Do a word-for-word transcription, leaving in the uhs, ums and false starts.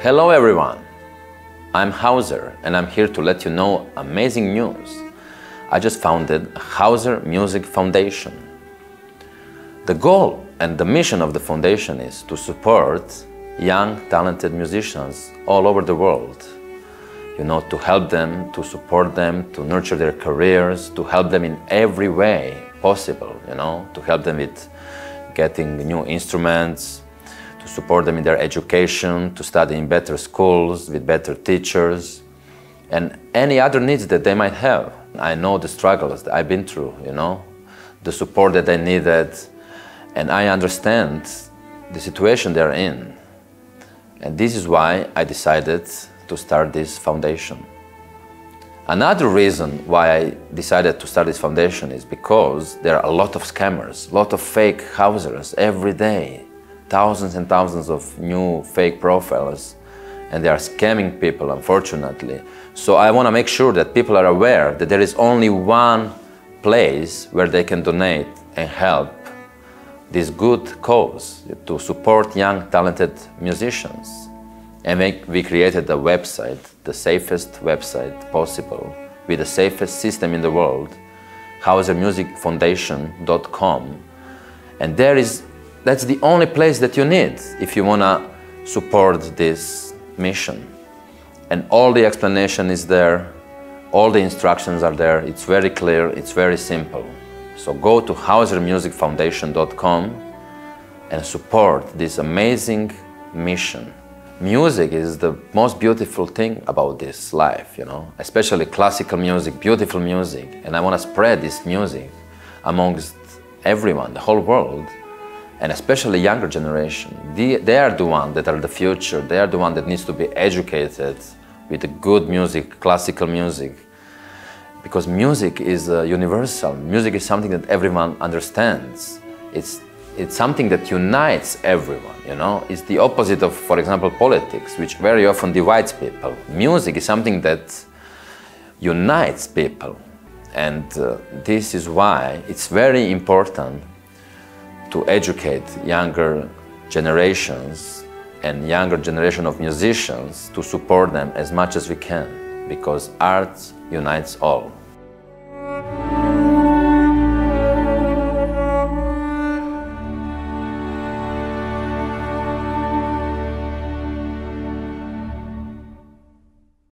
Hello everyone, I'm Hauser and I'm here to let you know amazing news. I just founded HAUSER Music Foundation. The goal and the mission of the foundation is to support young, talented musicians all over the world. You know, to help them, to support them, to nurture their careers, to help them in every way possible, you know, to help them with getting new instruments, to support them in their education, to study in better schools, with better teachers, and any other needs that they might have. I know the struggles that I've been through, you know, the support that they needed, and I understand the situation they're in. And this is why I decided to start this foundation. Another reason why I decided to start this foundation is because there are a lot of scammers, a lot of fake Hausers every day. Thousands and thousands of new fake profiles, and they are scamming people, unfortunately. So I want to make sure that people are aware that there is only one place where they can donate and help this good cause to support young, talented musicians. And we created a website, the safest website possible, with the safest system in the world, hauser music foundation dot com. And there is That's the only place that you need if you want to support this mission. And all the explanation is there, all the instructions are there, it's very clear, it's very simple. So go to hauser music foundation dot com and support this amazing mission. Music is the most beautiful thing about this life, you know, especially classical music, beautiful music. And I want to spread this music amongst everyone, the whole world. And especially younger generation. They, they are the ones that are the future. They are the one that needs to be educated with the good music, classical music. Because music is uh, universal. Music is something that everyone understands. It's, it's something that unites everyone, you know? It's the opposite of, for example, politics, which very often divides people. Music is something that unites people. And uh, this is why it's very important to educate younger generations and younger generation of musicians, to support them as much as we can, because art unites all.